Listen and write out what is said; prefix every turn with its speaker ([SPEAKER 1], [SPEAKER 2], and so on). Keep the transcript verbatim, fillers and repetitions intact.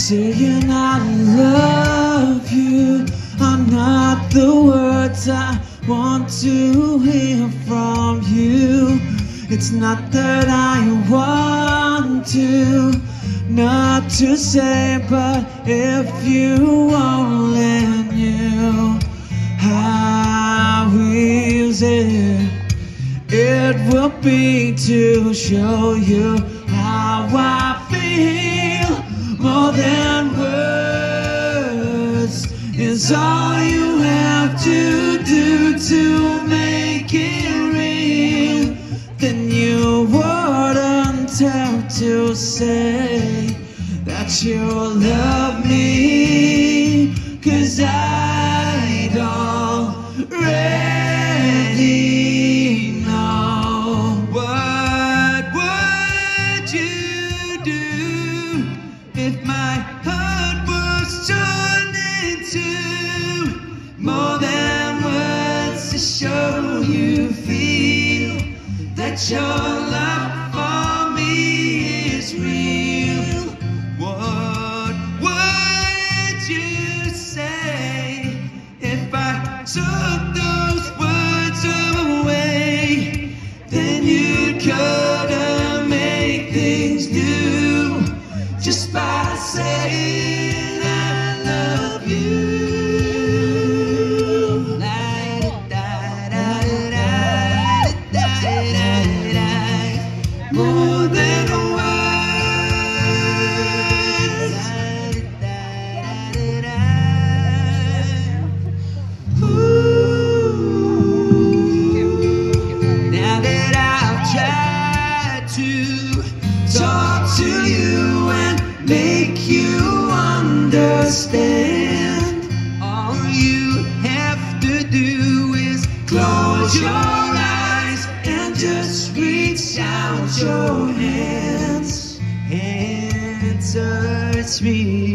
[SPEAKER 1] Saying I love you are not the words I want to hear from you. It's not that I want to, not to say, but if you only knew how easy it would be to show you how I feel. More than words is all you have to do to make it real. Then you wouldn't have to say that you love me, 'cause I'd already know. What would you do if my heart was torn into more than words to show you feel that your love for me is real? What would you say if I took those words away? Then you couldn't make things new just by saying I love you. More than words. Ooh. Now that I've tried to talk to you and make you understand, all you have to do is close your eyes and just reach out your hands and touch me.